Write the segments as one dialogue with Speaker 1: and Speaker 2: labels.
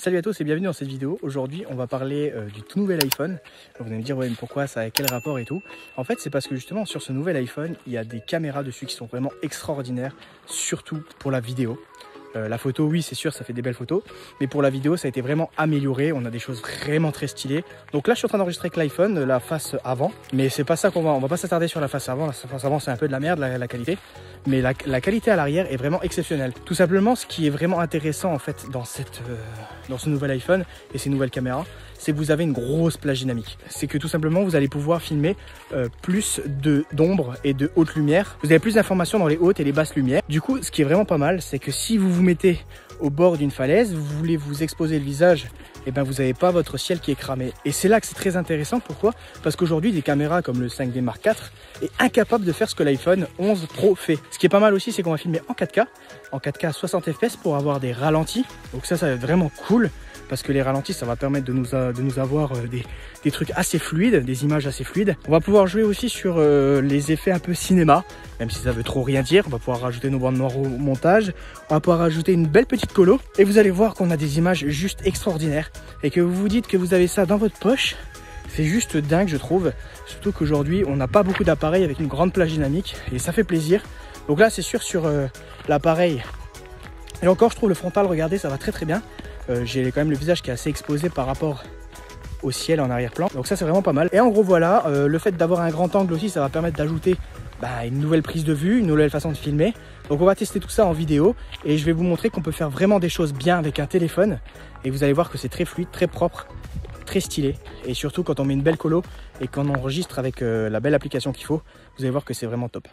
Speaker 1: Salut à tous et bienvenue dans cette vidéo. Aujourd'hui on va parler du tout nouvel iPhone. Vous allez me dire ouais, mais pourquoi ça a quel rapport et tout. En fait c'est parce que justement sur ce nouvel iPhone il y a des caméras dessus qui sont vraiment extraordinaires, surtout pour la vidéo. La photo, oui, c'est sûr, ça fait des belles photos. Mais pour la vidéo, ça a été vraiment amélioré. On a des choses vraiment très stylées. Donc là, je suis en train d'enregistrer avec l'iPhone, la face avant. Mais c'est pas ça on va pas s'attarder sur la face avant. La face avant, c'est un peu de la merde, la qualité. Mais la qualité à l'arrière est vraiment exceptionnelle. Tout simplement, ce qui est vraiment intéressant en fait dans ce nouvel iPhone et ces nouvelles caméras, c'est que vous avez une grosse plage dynamique. C'est que tout simplement, vous allez pouvoir filmer plus d'ombre et de haute lumière. Vous avez plus d'informations dans les hautes et les basses lumières. Du coup, ce qui est vraiment pas mal, c'est que si vous vous mettez au bord d'une falaise, vous voulez vous exposer le visage, et ben vous n'avez pas votre ciel qui est cramé. Et c'est là que c'est très intéressant. Pourquoi? Parce qu'aujourd'hui, des caméras comme le 5D Mark IV est incapable de faire ce que l'iPhone 11 Pro fait. Ce qui est pas mal aussi, c'est qu'on va filmer en 4K à 60 fps pour avoir des ralentis. Donc ça va être vraiment cool. Parce que les ralentis, ça va permettre de nous avoir des trucs assez fluides, des images assez fluides. On va pouvoir jouer aussi sur les effets un peu cinéma, même si ça veut trop rien dire. On va pouvoir rajouter nos bandes noires au montage. On va pouvoir rajouter une belle petite colo. Et vous allez voir qu'on a des images juste extraordinaires. Et que vous vous dites que vous avez ça dans votre poche, c'est juste dingue, je trouve. Surtout qu'aujourd'hui, on n'a pas beaucoup d'appareils avec une grande plage dynamique. Et ça fait plaisir. Donc là, c'est sûr sur l'appareil. Et encore, je trouve le frontal, regardez, ça va très très bien. J'ai quand même le visage qui est assez exposé par rapport au ciel en arrière-plan. Donc ça, c'est vraiment pas mal. Et en gros, voilà, le fait d'avoir un grand angle aussi, ça va permettre d'ajouter une nouvelle prise de vue, une nouvelle façon de filmer. Donc on va tester tout ça en vidéo et je vais vous montrer qu'on peut faire vraiment des choses bien avec un téléphone. Et vous allez voir que c'est très fluide, très propre, très stylé. Et surtout quand on met une belle colo et qu'on enregistre avec la belle application qu'il faut, vous allez voir que c'est vraiment top.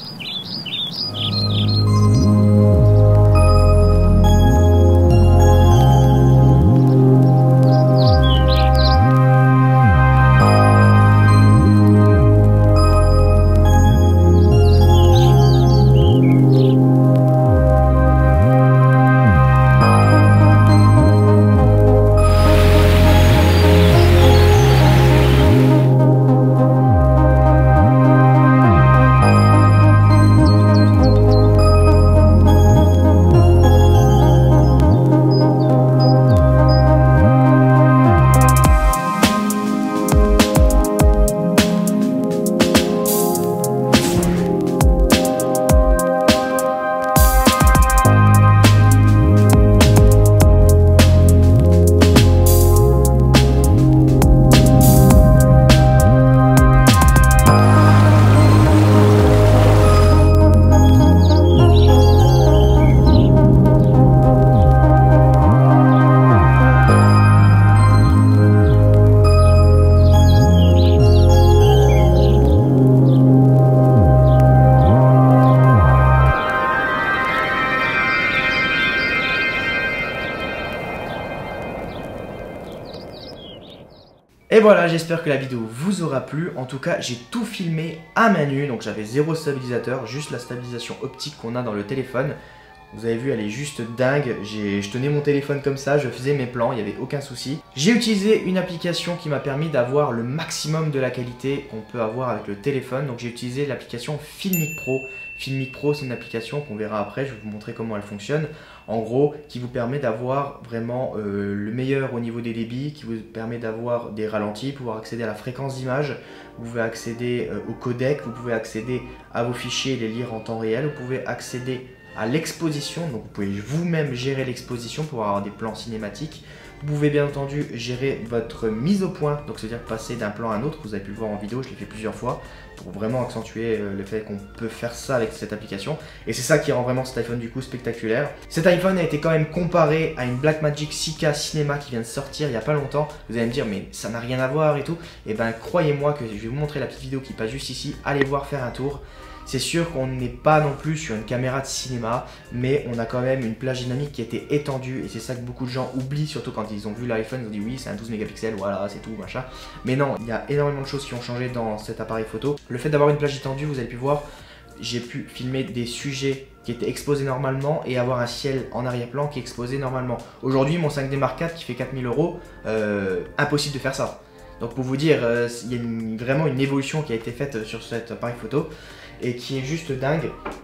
Speaker 1: Et voilà, j'espère que la vidéo vous aura plu. En tout cas, j'ai tout filmé à main nue. Donc j'avais zéro stabilisateur, juste la stabilisation optique qu'on a dans le téléphone. Vous avez vu, elle est juste dingue. Je tenais mon téléphone comme ça, je faisais mes plans, il n'y avait aucun souci. J'ai utilisé une application qui m'a permis d'avoir le maximum de la qualité qu'on peut avoir avec le téléphone. Donc j'ai utilisé l'application Filmic Pro. Filmic Pro, c'est une application qu'on verra après, je vais vous montrer comment elle fonctionne. En gros, qui vous permet d'avoir vraiment le meilleur au niveau des débits, qui vous permet d'avoir des ralentis, pouvoir accéder à la fréquence d'image, vous pouvez accéder au codec, vous pouvez accéder à vos fichiers et les lire en temps réel, vous pouvez accéder à l'exposition, donc vous pouvez vous-même gérer l'exposition pour avoir des plans cinématiques. Vous pouvez bien entendu gérer votre mise au point, donc c'est-à-dire passer d'un plan à un autre. Vous avez pu le voir en vidéo, je l'ai fait plusieurs fois pour vraiment accentuer le fait qu'on peut faire ça avec cette application. Et c'est ça qui rend vraiment cet iPhone du coup spectaculaire. Cet iPhone a été quand même comparé à une Blackmagic 6K Cinema qui vient de sortir il n'y a pas longtemps. Vous allez me dire mais ça n'a rien à voir et tout. Et ben croyez-moi que je vais vous montrer la petite vidéo qui passe juste ici. Allez voir, faire un tour. C'est sûr qu'on n'est pas non plus sur une caméra de cinéma, mais on a quand même une plage dynamique qui a été étendue et c'est ça que beaucoup de gens oublient, surtout quand ils ont vu l'iPhone, ils ont dit oui c'est un 12 mégapixels, voilà c'est tout machin. Mais non, il y a énormément de choses qui ont changé dans cet appareil photo. Le fait d'avoir une plage étendue, vous avez pu voir, j'ai pu filmer des sujets qui étaient exposés normalement et avoir un ciel en arrière-plan qui est exposé normalement. Aujourd'hui mon 5D Mark IV qui fait 4000 €, impossible de faire ça. Donc pour vous dire, il y a vraiment une évolution qui a été faite sur cet appareil photo et qui est juste dingue.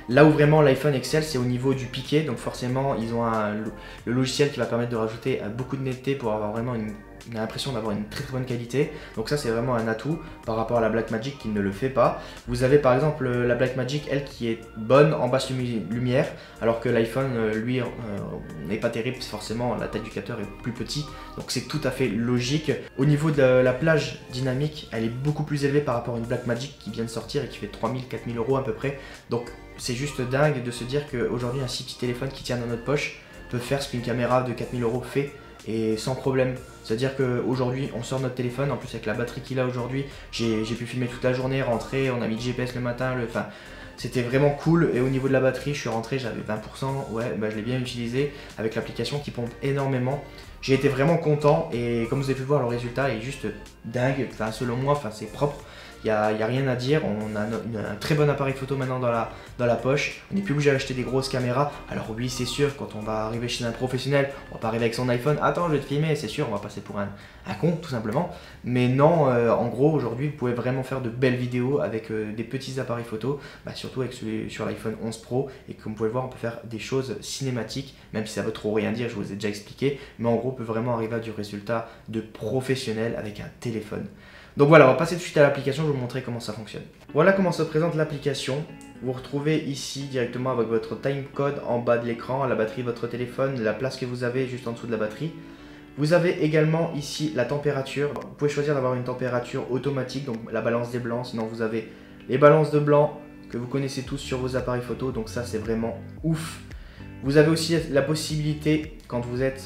Speaker 2: Là où vraiment l'iPhone excelle, c'est au niveau du piqué, donc forcément ils ont le logiciel qui va permettre de rajouter beaucoup de netteté pour avoir vraiment on a l'impression d'avoir une très bonne qualité. Donc ça c'est vraiment un atout par rapport à la Blackmagic qui ne le fait pas. Vous avez par exemple la Blackmagic, elle, qui est bonne en basse lumière, alors que l'iPhone lui n'est pas terrible, forcément la taille du capteur est plus petit, donc c'est tout à fait logique. Au niveau de la plage dynamique, elle est beaucoup plus élevée par rapport à une Blackmagic qui vient de sortir et qui fait 3000-4000 € à peu près. Donc c'est juste dingue de se dire qu'aujourd'hui un si petit téléphone qui tient dans notre poche peut faire ce qu'une caméra de 4000 € fait, et sans problème. C'est-à-dire qu'aujourd'hui on sort notre téléphone, en plus avec la batterie qu'il a aujourd'hui, j'ai pu filmer toute la journée, rentrer, on a mis le GPS le matin, enfin c'était vraiment cool. Et au niveau de la batterie, je suis rentré, j'avais 20%, ouais, bah, je l'ai bien utilisé avec l'application qui pompe énormément. J'ai été vraiment content, et comme vous avez pu voir, le résultat est juste dingue, enfin selon moi, enfin c'est propre. Il n'y a rien à dire, on a un très bon appareil photo maintenant dans la poche, on n'est plus obligé d'acheter des grosses caméras. Alors oui, c'est sûr, quand on va arriver chez un professionnel, on va pas arriver avec son iPhone, attends je vais te filmer, c'est sûr, on va passer pour un con tout simplement. Mais non, en gros aujourd'hui vous pouvez vraiment faire de belles vidéos avec des petits appareils photo, surtout avec celui sur l'iPhone 11 Pro, et comme vous pouvez voir on peut faire des choses cinématiques, même si ça veut trop rien dire, je vous ai déjà expliqué, mais en gros on peut vraiment arriver à du résultat de professionnel avec un téléphone. Donc voilà, on va passer tout de suite à l'application, je vais vous montrer comment ça fonctionne. Voilà comment se présente l'application. Vous retrouvez ici directement avec votre timecode en bas de l'écran, la batterie de votre téléphone, la place que vous avez juste en dessous de la batterie. Vous avez également ici la température. Vous pouvez choisir d'avoir une température automatique, donc la balance des blancs. Sinon vous avez les balances de blanc que vous connaissez tous sur vos appareils photo, donc ça c'est vraiment ouf. Vous avez aussi la possibilité, quand vous êtes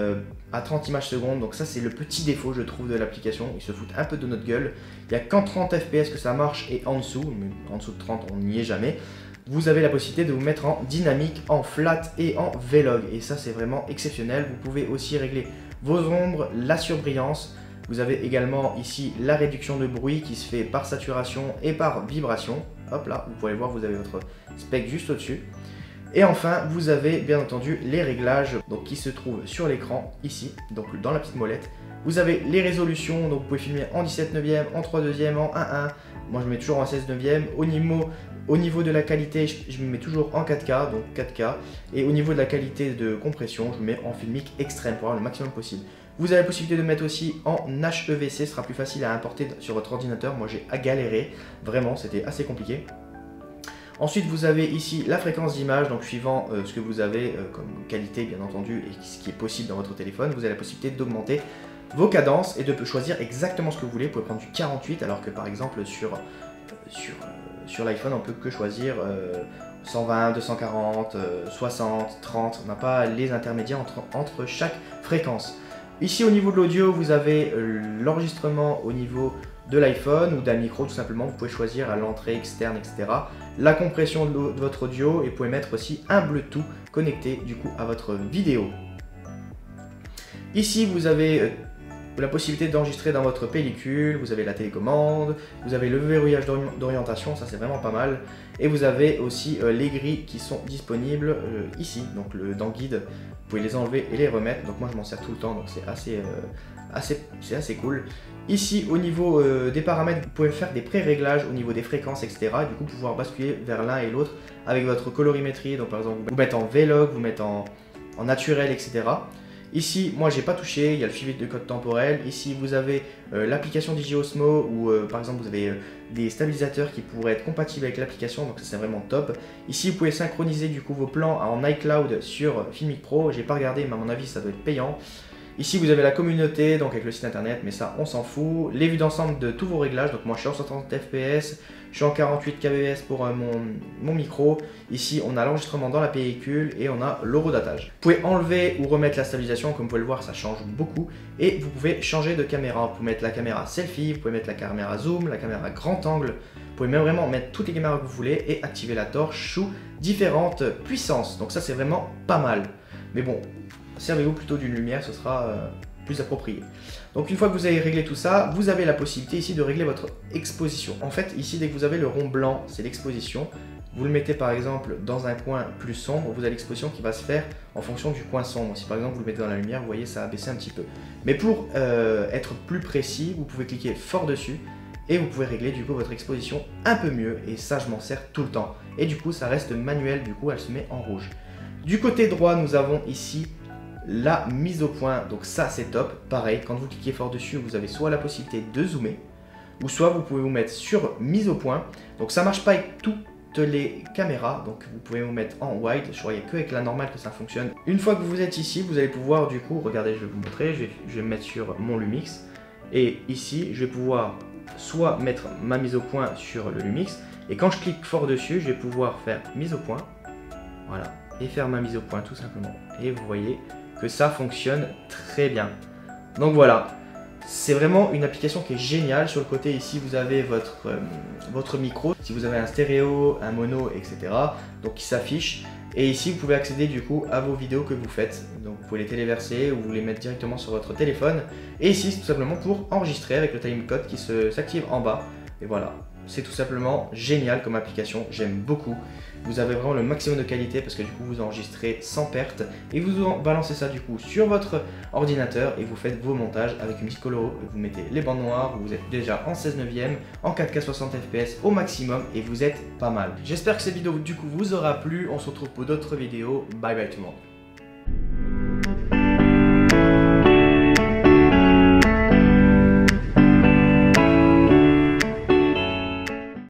Speaker 2: à 30 images secondes, donc ça c'est le petit défaut je trouve de l'application, ils se foutent un peu de notre gueule. Il n'y a qu'en 30 fps que ça marche, et en dessous, mais en dessous de 30 on n'y est jamais. Vous avez la possibilité de vous mettre en dynamique, en flat et en vlog, et ça c'est vraiment exceptionnel. Vous pouvez aussi régler vos ombres, la surbrillance. Vous avez également ici la réduction de bruit qui se fait par saturation et par vibration. Hop là, vous pouvez voir, vous avez votre spec juste au-dessus. Et enfin, vous avez bien entendu les réglages donc, qui se trouvent sur l'écran ici, donc dans la petite molette. Vous avez les résolutions, donc vous pouvez filmer en 17 neuvième, en 3 deuxième, en 1.1. Moi je mets toujours en 16 neuvième. Au niveau de la qualité, je me mets toujours en 4K, donc 4K. Et au niveau de la qualité de compression, je me mets en filmique extrême pour avoir le maximum possible. Vous avez la possibilité de mettre aussi en HEVC, ce sera plus facile à importer sur votre ordinateur. Moi j'ai galéré, vraiment c'était assez compliqué. Ensuite, vous avez ici la fréquence d'image, donc suivant ce que vous avez comme qualité, bien entendu, et ce qui est possible dans votre téléphone, vous avez la possibilité d'augmenter vos cadences et de choisir exactement ce que vous voulez. Vous pouvez prendre du 48, alors que par exemple sur l'iPhone, on peut que choisir 120, 240, 60, 30. On n'a pas les intermédiaires entre chaque fréquence. Ici, au niveau de l'audio, vous avez l'enregistrement au niveau de l'iPhone ou d'un micro tout simplement, vous pouvez choisir à l'entrée, externe, etc. La compression de votre audio, et vous pouvez mettre aussi un Bluetooth connecté du coup à votre vidéo. Ici vous avez la possibilité d'enregistrer dans votre pellicule, vous avez la télécommande, vous avez le verrouillage d'orientation, ça c'est vraiment pas mal. Et vous avez aussi les grilles qui sont disponibles ici, donc dans Guide, vous pouvez les enlever et les remettre. Donc moi je m'en sers tout le temps, donc c'est assez cool. Ici au niveau des paramètres, vous pouvez faire des pré-réglages au niveau des fréquences, etc. Et du coup pouvoir basculer vers l'un et l'autre avec votre colorimétrie. Donc par exemple vous mettre en Vlog, vous mettre en naturel, etc. Ici, moi j'ai pas touché, il y a le suivi de code temporel. Ici vous avez l'application DJ Osmo, où par exemple vous avez des stabilisateurs qui pourraient être compatibles avec l'application, donc ça c'est vraiment top. Ici vous pouvez synchroniser du coup vos plans en iCloud sur Filmic Pro. J'ai pas regardé mais à mon avis ça doit être payant. Ici vous avez la communauté, donc avec le site internet, mais ça on s'en fout. Les vues d'ensemble de tous vos réglages, donc moi je suis en 130 fps, je suis en 48 kbps pour mon micro. Ici on a l'enregistrement dans la pellicule et on a l'horodatage. Vous pouvez enlever ou remettre la stabilisation, comme vous pouvez le voir ça change beaucoup. Et vous pouvez changer de caméra, vous pouvez mettre la caméra selfie, vous pouvez mettre la caméra zoom, la caméra grand angle. Vous pouvez même vraiment mettre toutes les caméras que vous voulez et activer la torche sous différentes puissances. Donc ça c'est vraiment pas mal. Mais bon, servez-vous plutôt d'une lumière, ce sera plus approprié. Donc une fois que vous avez réglé tout ça, vous avez la possibilité ici de régler votre exposition. En fait, ici, dès que vous avez le rond blanc, c'est l'exposition. Vous le mettez par exemple dans un coin plus sombre, vous avez l'exposition qui va se faire en fonction du coin sombre. Si par exemple vous le mettez dans la lumière, vous voyez ça a baissé un petit peu. Mais pour être plus précis, vous pouvez cliquer fort dessus et vous pouvez régler du coup votre exposition un peu mieux, et ça je m'en sers tout le temps. Et du coup ça reste manuel, du coup elle se met en rouge. Du côté droit, nous avons ici la mise au point, donc ça c'est top. Pareil, quand vous cliquez fort dessus, vous avez soit la possibilité de zoomer, ou soit vous pouvez vous mettre sur mise au point. Donc ça marche pas avec toutes les caméras, donc vous pouvez vous mettre en wide. Je croyais que avec la normale que ça fonctionne. Une fois que vous êtes ici, vous allez pouvoir du coup, regardez, je vais vous montrer, je vais me mettre sur mon Lumix, et ici je vais pouvoir soit mettre ma mise au point sur le Lumix, et quand je clique fort dessus, je vais pouvoir faire mise au point, voilà, et faire ma mise au point tout simplement. Et vous voyez que ça fonctionne très bien. Donc voilà, c'est vraiment une application qui est géniale. Sur le côté ici, vous avez votre micro, si vous avez un stéréo, un mono, etc. donc qui s'affiche. Et ici, vous pouvez accéder du coup à vos vidéos que vous faites. Donc vous pouvez les téléverser ou vous les mettre directement sur votre téléphone. Et ici, c'est tout simplement pour enregistrer avec le timecode qui s'active en bas. Et voilà, c'est tout simplement génial comme application, j'aime beaucoup. Vous avez vraiment le maximum de qualité parce que du coup vous enregistrez sans perte et vous balancez ça du coup sur votre ordinateur et vous faites vos montages avec une petite coloro. Vous mettez les bandes noires, vous êtes déjà en 16 neuvième, en 4K 60 fps au maximum et vous êtes pas mal. J'espère que cette vidéo du coup vous aura plu, on se retrouve pour d'autres vidéos, bye bye tout le monde.